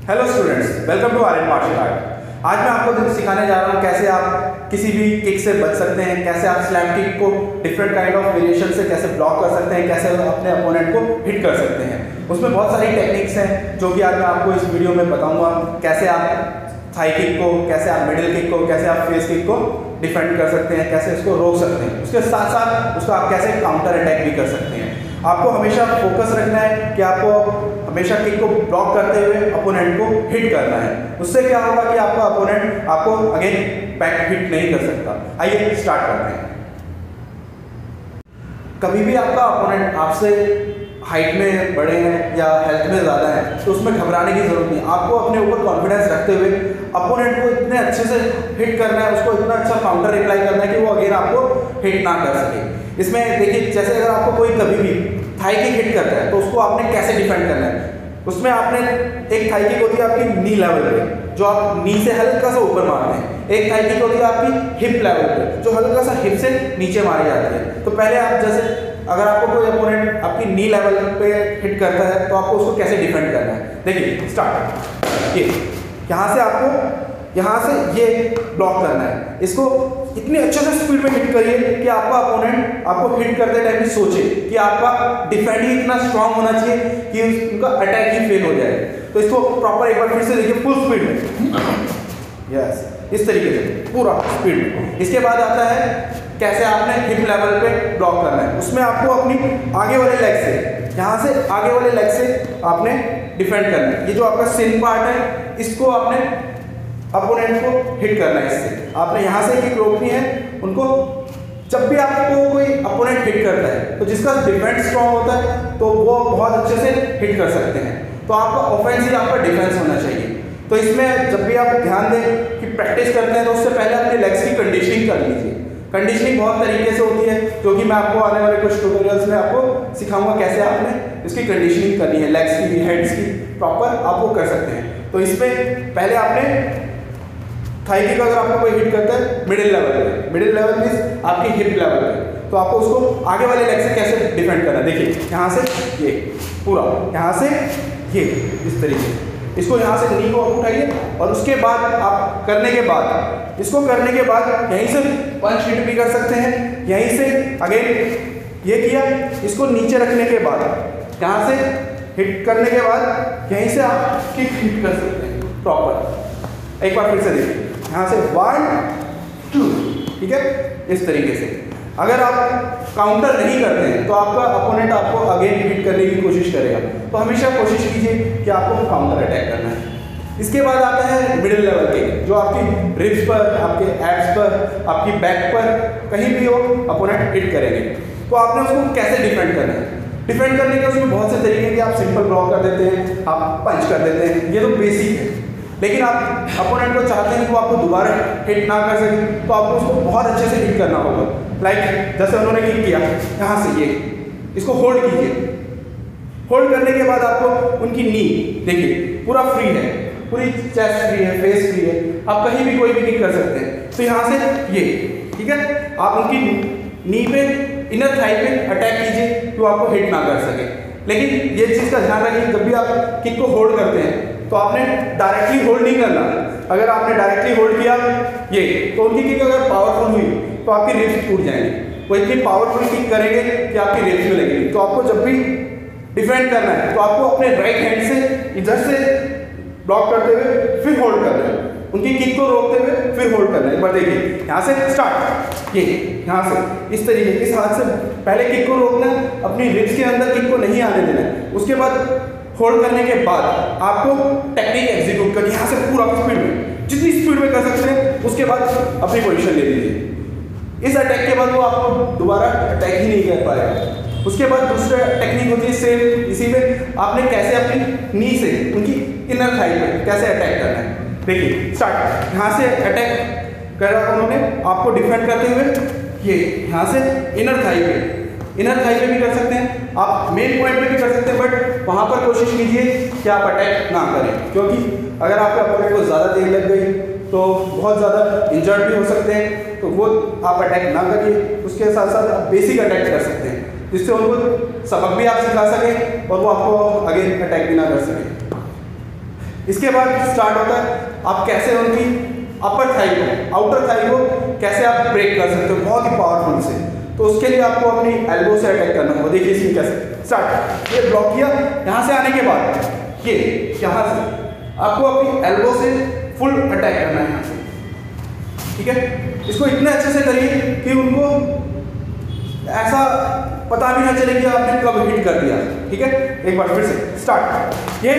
Hello students, welcome to Aryan martial art. आज मैं आपको सिखाने जा रहा हूँ कैसे आप किसी भी किक से बच सकते हैं, कैसे आप स्लैम किक को डिफरेंट काइंड ऑफ वेरिएशन से कैसे ब्लॉक कर सकते हैं, कैसे अपने अपोनेंट को हिट कर सकते हैं। उसमें बहुत सारी टेक्निक्स हैं जो कि आज मैं आपको इस वीडियो में बताऊंगा। कैसे आप थाई किक को, कैसे आप मिडिल किक को, कैसे आप फेस किक को डिफेंड कर सकते हैं, कैसे उसको रोक सकते हैं। उसके साथ साथ उसको आप कैसे काउंटर अटैक भी कर सकते हैं। आपको हमेशा फोकस रखना है कि आपको हमेशा किक को ब्लॉक करते हुए अपोनेंट को हिट करना है। उससे क्या होगा कि आपका अपोनेंट आपको अगेन बैक हिट नहीं कर सकता। आइए स्टार्ट करते हैं। कभी भी आपका अपोनेंट आपसे हाइट में बड़े हैं या हेल्थ में ज़्यादा है तो उसमें घबराने की जरूरत नहीं। आपको अपने ऊपर कॉन्फिडेंस रखते हुए अपोनेंट को इतने अच्छे से हिट करना है, उसको इतना अच्छा काउंटर रिप्लाई करना है कि वो अगेन आपको हिट ना कर सके। इसमें देखिए, जैसे अगर आपको कोई कभी भी थाई किक हिट करता है तो उसको आपने कैसे डिफेंड करना है। उसमें आपने एक थाई किक होती है आपकी नी लेवल पे, जो आप नी से हल्का सा ऊपर मारते हैं। एक थाई किक होती है आपकी हिप लेवल पे, जो हल्का सा हिप से नीचे मारी जाती है। तो पहले आप जैसे अगर आपको कोई अपोनेंट आपकी नी लेवल पे हिट करता है तो आपको उसको कैसे डिफेंड करना है। देखिए स्टार्ट, ये यहाँ से आपको यहाँ से ये ब्लॉक करना है। इसको इतने अच्छे से स्पीड में हिट करिए कि आपका अपोनेंट आपको हिट करते टाइम भी सोचे कि आपका डिफेंड ही इतना स्ट्रांग होना चाहिए कि उनका अटैक ही फेल हो जाए। तो इसको प्रॉपर एक बार फिर से देखिए, फुल स्पीड में, यस, इस तरीके से पूरा स्पीड में। इसके बाद आता है कैसे आपने हिप लेवल पे ब्लॉक करना है। उसमें आपको अपनी आगे वाले लेग से, यहाँ से आगे वाले लेग से आपने डिफेंड करना है। ये जो आपका सिन पार्ट है इसको आपने अपोनेंट को हिट करना है। इससे आपने यहाँ से किक रोकनी है उनको। जब भी आपको कोई अपोनेंट हिट करता है तो जिसका डिफेंस स्ट्रांग होता है तो वो बहुत अच्छे से हिट कर सकते हैं। तो आपका ऑफेंस ही आपका डिफेंस होना चाहिए। तो इसमें जब भी आप ध्यान दें कि प्रैक्टिस करते हैं तो उससे पहले अपने लेग्स की कंडीशनिंग कर लीजिए। कंडीशनिंग बहुत तरीके से होती है जो कि मैं आपको आने वाले कुछ ट्यूटोरियल्स में आपको सिखाऊंगा कैसे आपने इसकी कंडीशनिंग करनी है। लेग्स की, हेड्स की प्रॉपर आप वो कर सकते हैं। तो इसमें पहले आपने थाई किक अगर आपको कोई हिट करता है मिडिल लेवल पे, मिडिल लेवल मींस आपकी हिप लेवल पे, तो आपको उसको आगे वाले लेग से कैसे डिफेंड करना है। देखिए यहाँ से ये पूरा, यहाँ से ये इस तरीके से इसको यहाँ से नी को उठाइए और उसके बाद आप करने के बाद इसको करने के बाद यहीं से पंच हिट भी कर सकते हैं। यहीं से अगेन ये किया, इसको नीचे रखने के बाद यहाँ से हिट करने के बाद यहीं से आप किक हिट कर सकते हैं प्रॉपर। एक बार फिर से देखिए, यहाँ से 1 2, ठीक है, इस तरीके से। अगर आप काउंटर नहीं करते हैं तो आपका अपोनेंट आपको अगेन हिट करने की कोशिश करेगा। तो हमेशा कोशिश कीजिए कि आपको काउंटर अटैक करना है। इसके बाद आता है मिडिल लेवल किक, जो आपकी रिब्स पर, आपके एब्स पर, आपकी बैक पर कहीं भी हो अपोनेंट हिट करेंगे। तो आपने उसको कैसे डिफेंड करना है। डिफेंड करने के उसमें बहुत से तरीके कि आप सिंपल ब्लॉक कर देते हैं, आप पंच कर देते हैं, ये तो बेसिक है। लेकिन आप अपोनेंट को चाहते हैं कि वो आपको दोबारा हिट ना कर सके तो आपको उसको बहुत अच्छे से हिट करना होगा। लाइक जैसे उन्होंने किक किया, यहाँ से ये इसको होल्ड कीजिए। होल्ड करने के बाद आपको उनकी नी देखिए पूरा फ्री है, पूरी चेस्ट फ्री है, फेस फ्री है, आप कहीं भी कोई भी किक कर सकते हैं। तो यहाँ से ये, ठीक है, आप उनकी नी पे, इनर थाई पे अटैक कीजिए कि वो आपको हिट ना कर सके। लेकिन ये चीज़ का ध्यान रखिए, जब भी आप किक को होल्ड करते हैं तो आपने डायरेक्टली होल्ड नहीं करना। अगर आपने डायरेक्टली होल्ड किया ये, तो उनकी किक अगर पावरफुल हुई तो आपकी रिब्स टूट जाएंगी। वो इतनी पावरफुल किक करेंगे कि आपकी रिब्स में लगेगी। तो आपको जब भी डिफेंड करना है तो आपको अपने राइट हैंड से इधर से ब्लॉक करते हुए फिर होल्ड करना है, उनकी किक को रोकते हुए फिर होल्ड करना है। एक बार देखिए, यहाँ से स्टार्ट, ये यहाँ से इस तरीके, इस हाथ से पहले किक को रोकना है, अपनी रिब्स के अंदर किक को नहीं आने देना है। उसके बाद होल्ड करने के बाद आपको टेक्निक एग्जीक्यूट करनी है, यहाँ से पूरा स्पीड में, जितनी स्पीड में कर सकते हैं। उसके बाद अपनी पोजीशन ले लीजिए। इस अटैक के बाद वो आपको दोबारा अटैक ही नहीं कर पाएगा। उसके बाद दूसरा टेक्निक होती है सेम, इसी में आपने कैसे अपनी नी से उनकी इनर थाई पे कैसे अटैक करना है। देखिए स्टार्ट, यहाँ से अटैक करा उन्होंने आपको डिफेंड करते हुए, ये यहाँ से इनर थाई पे भी कर सकते हैं, आप मेन पॉइंट पे भी कर सकते हैं। बट वहाँ पर कोशिश कीजिए कि आप अटैक ना करें, क्योंकि अगर आपके अपोनेंट को ज़्यादा देर लग गई तो बहुत ज़्यादा इंजर्ड भी हो सकते हैं। तो वो आप अटैक ना करिए। उसके साथ साथ आप बेसिक अटैक कर सकते हैं जिससे उनको सबक भी आप सिखा सकें और वो आपको अगेन अटैक भी ना कर सकें। इसके बाद स्टार्ट होता है आप कैसे उनकी अपर थाई को, आउटर थाई को कैसे आप ब्रेक कर सकते हो बहुत ही पावरफुल से। तो उसके लिए आपको अपनी एल्बो से अटैक करना होगा। देखिए इसमें कैसे स्टार्ट, ये ब्लॉक किया, यहाँ से आने के बाद ये यहाँ से आपको अपनी एल्बो से फुल अटैक करना है यहाँ से, ठीक है। इसको इतने अच्छे से करिए कि उनको ऐसा पता भी ना चले कि आपने कब हिट कर दिया, ठीक है। एक बार फिर से स्टार्ट, ये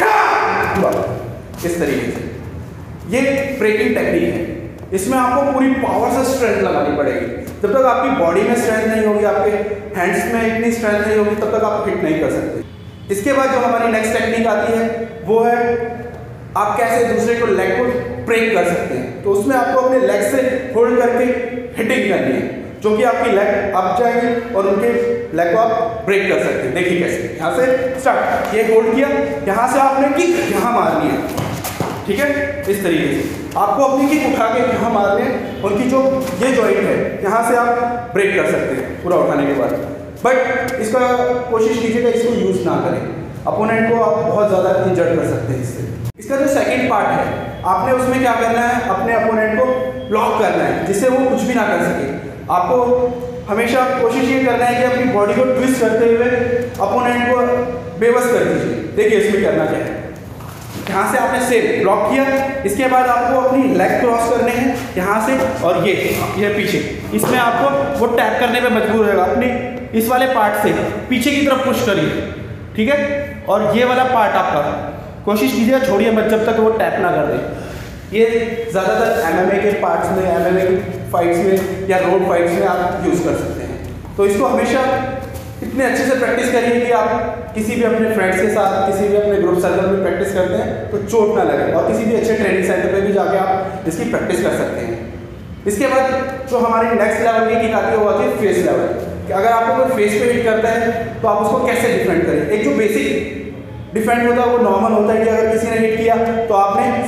इस तरीके से, ये ब्रेकिंग टेक्निक है। इसमें आपको पूरी पावर से स्ट्रेंथ लगानी पड़ेगी। जब तक आपकी बॉडी में स्ट्रेंथ नहीं होगी, आपके हैंड्स में इतनी स्ट्रेंथ नहीं होगी, तब तक आप हिट नहीं कर सकते। इसके बाद जो हमारी नेक्स्ट टेक्निक आती है वो है आप कैसे दूसरे को लेग को ब्रेक कर सकते हैं। तो उसमें आपको अपने लेग से होल्ड करके हिटिंग करनी है, जो कि आपकी लेग अप जाएगी और उनके लेग को आप ब्रेक कर सकते हैं। देखिए कैसे, यहाँ से स्टार्ट, ये होल्ड किया, यहाँ से आपने किक यहाँ मारनी है, ठीक है। इस तरीके से आपको अपनी किक उठा के यहाँ मारने हैं, उनकी जो ये जॉइंट है यहाँ से आप ब्रेक कर सकते हैं पूरा उठाने के बाद। बट इसका कोशिश कीजिएगा इसको यूज़ ना करें, अपोनेंट को आप बहुत ज़्यादा इंजर्ड कर सकते हैं इससे। इसका जो सेकंड पार्ट है, आपने उसमें क्या करना है, अपने अपोनेंट को ब्लॉक करना है जिससे वो कुछ भी ना कर सके। आपको हमेशा कोशिश ये करना है कि अपनी बॉडी को ट्विस्ट करते हुए अपोनेंट को बेबस कर दीजिए। देखिए इसमें करना क्या है, यहाँ से आपने सेम ब्लॉक किया, इसके बाद आपको अपनी लेग क्रॉस करने हैं यहाँ से, और ये पीछे, इसमें आपको वो टैप करने पे मजबूर होगा। अपनी इस वाले पार्ट से पीछे की तरफ पुश करिए, ठीक है। और ये वाला पार्ट आपका कोशिश कीजिएगा छोड़िए मत जब तक वो टैप ना कर दे। ये ज़्यादातर एमएमए के पार्ट्स में, एमएमए की फाइट्स में या रोड फाइट्स में आप यूज़ कर सकते हैं। तो इसको हमेशा इतने अच्छे से प्रैक्टिस करिए कि आप किसी भी अपने फ्रेंड्स के साथ, किसी भी अपने ग्रुप सर्कल में प्रैक्टिस करते हैं तो चोट ना लगे, और किसी भी अच्छे ट्रेनिंग सेंटर पे भी जाके आप इसकी प्रैक्टिस कर सकते हैं। इसके बाद जो हमारी नेक्स्ट लेवल की किक आती है वो आती है फेस लेवल, कि अगर आपको कोई फेस पे हिट करता है तो आप उसको कैसे डिफेंड करें। एक जो बेसिक डिफेंड होता है वो नॉर्मल होता है कि अगर किसी ने हिट किया तो आपने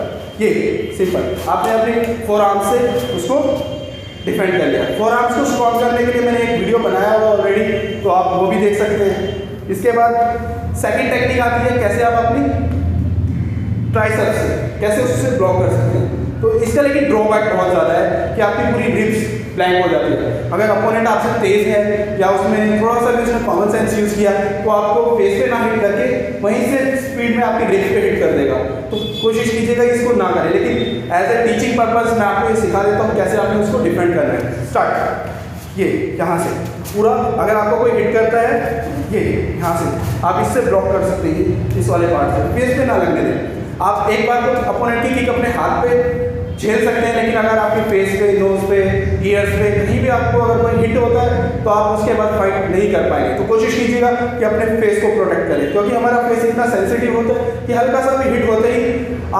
सिंपल आपने अपने फोर आर्म से उसको डिफेंड कर लिया। फोर आर्म्स को स्ट्रॉन्ग करने के लिए मैंने एक वीडियो बनाया हुआ ऑलरेडी, तो आप वो भी देख सकते हैं। इसके बाद सेकंड टेक्निक आती है कैसे आप अपनी ट्राइसेप्स से कैसे उससे ब्लॉक कर सकते हैं। तो इसका लेकिन ड्रॉबैक बहुत ज़्यादा है कि आपकी पूरी रिब्स ब्लैंक हो जाती है। अगर अपोनेंट आपसे तेज है या उसमें थोड़ा सा भी उसने कॉमन सेंस यूज़ किया तो आपको फेस पे ना हिट करके वहीं से स्पीड में आपकी रिब्स पे हिट कर देगा। तो कोशिश कीजिएगा इसको ना करें, लेकिन एज ए टीचिंग पर्पस मैं आपको ये सिखा देता हूँ कैसे आपने उसको डिफेंड करना है। स्टार्ट, ये यहाँ से पूरा, अगर आपको कोई हिट करता है ये यहाँ से आप इससे ब्लॉक कर सकते हैं, इस वाले पार्ट से फेस पे ना लगने दें। आप एक बार तो अपोनेंट की किक अपने हाथ पे झेल सकते हैं, लेकिन अगर आपके फेस पे, नोज पे, ईयर्स पे कहीं भी आपको अगर कोई हिट होता है तो आप उसके बाद फाइट नहीं कर पाएंगे। तो कोशिश कीजिएगा कि अपने फेस को प्रोटेक्ट करें, क्योंकि हमारा फेस इतना सेंसिटिव होता है कि हल्का सा भी हिट होते ही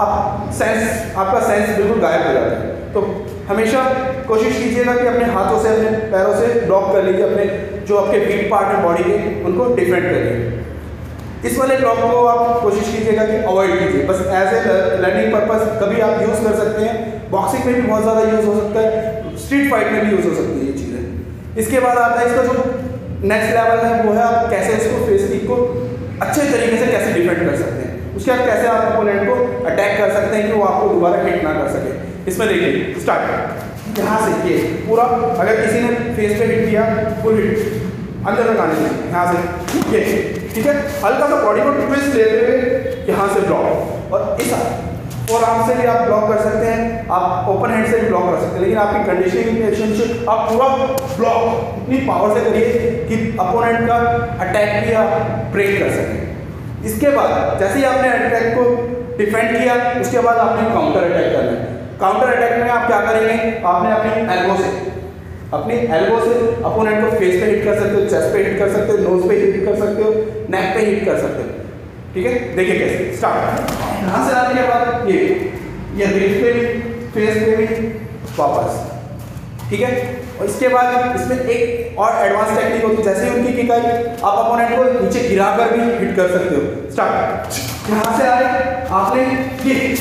आपका सेंस बिल्कुल गायब हो जाता है। तो हमेशा कोशिश कीजिएगा कि अपने हाथों से, अपने पैरों से ब्लॉक कर लीजिए, अपने जो आपके वीक पार्ट है बॉडी के उनको डिफेंड करिए। इस वाले ब्लॉक को आप कोशिश कीजिएगा कि अवॉइड कीजिए, बस एज ए लर्निंग पर्पस कभी आप यूज़ कर सकते हैं। बॉक्सिंग में भी बहुत ज़्यादा यूज़ हो सकता है, स्ट्रीट फाइट में भी यूज़ हो सकती है ये चीज़ें। इसके बाद आता है इसका जो नेक्स्ट लेवल है वो है आप कैसे उसको फेस किक को अच्छे तरीके से कैसे डिफेंड कर सकते हैं। उसके बाद कैसे आप अपोनेंट को अटैक कर सकते हैं कि वो आपको दोबारा हिट ना कर सके। इसमें देखिए स्टार्ट, यहाँ से ये पूरा, अगर किसी ने फेस पे हिट किया फुल हिट अंदर तक आने दें, यहाँ से ये, ठीक है। हल्का सा बॉडी को ट्विस्ट लेते हुए यहाँ से ब्लॉक, और इस फोर आर्म से भी आप ब्लॉक कर सकते हैं, आप ओपन हैंड से भी ब्लॉक कर सकते हैं, लेकिन आपकी कंडीशनिंग एक्शन से आप पूरा ब्लॉक इतनी पावर से करिए कि अपोनेंट का अटैक भी आप ब्रेक कर सकें। इसके बाद जैसे ही आपने अटैक को डिफेंड किया उसके बाद आपने काउंटर अटैक करना है। काउंटर अटैक में आप क्या करेंगे, आपने अपनी एल्बो से अपोनेंट को फेस पे हिट कर सकते हो, चेस्ट पे हिट कर सकते हो, नोज पे हिट कर सकते हो, नेक पे हिट कर सकते हो, ठीक है। देखिए कैसे स्टार्ट, यहाँ से आने के बाद ये रिस्ट पे भी, फेस पे भी वापस, ठीक है। और इसके बाद इसमें एक और एडवांस टेक्निक होती है, जैसे ही उनकी किक आई आप अपोनेंट को नीचे गिराकर भी हिट कर सकते हो। स्टार्ट, यहाँ से आए आपने ये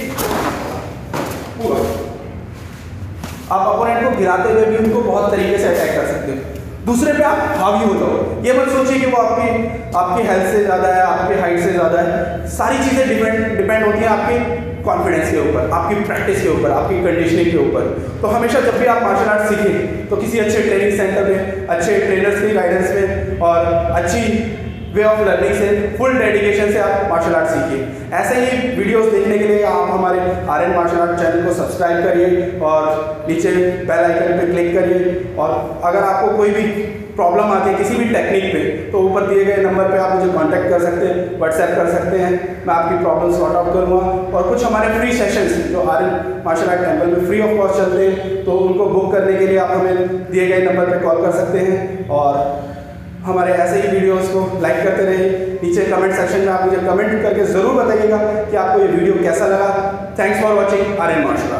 पूरा, आप अपोनेंट को गिराते हुए भी उनको बहुत तरीके से अटैक कर सकते हो। दूसरे पे आप हावी हो जाओ। ये मत सोचिए कि वो आपकी हेल्थ से ज़्यादा है, आपकी हाइट से ज़्यादा है। सारी चीज़ें डिपेंड होती हैं आपके कॉन्फिडेंस के ऊपर, आपकी प्रैक्टिस के ऊपर, आपकी कंडीशनिंग के ऊपर। तो हमेशा जब भी आप मार्शल आर्ट सीखें तो किसी अच्छे ट्रेनिंग सेंटर में, अच्छे ट्रेनर्स की गाइडेंस में और अच्छी वे ऑफ लर्निंग से, फुल डेडिकेशन से आप मार्शल आर्ट सीखिए। ऐसे ही वीडियोस देखने के लिए आप हमारे आर्यन मार्शल आर्ट चैनल को सब्सक्राइब करिए और नीचे बेल आइकन पे क्लिक करिए। और अगर आपको कोई भी प्रॉब्लम आती है किसी भी टेक्निक पे, तो ऊपर दिए गए नंबर पे आप मुझे कांटेक्ट कर सकते हैं, व्हाट्सएप कर सकते हैं। मैं आपकी प्रॉब्लम सॉर्ट आउट करूँगा। और कुछ हमारे फ्री सेशंस जो आर्यन मार्शल आर्ट टेम्पल में फ्री ऑफ कॉस्ट चलते हैं, तो उनको बुक करने के लिए आप हमें दिए गए नंबर पर कॉल कर सकते हैं। और हमारे ऐसे ही वीडियोस को लाइक करते रहिए। नीचे कमेंट सेक्शन में आप मुझे कमेंट करके ज़रूर बताइएगा कि आपको ये वीडियो कैसा लगा। Thanks for watching Aryan martial art.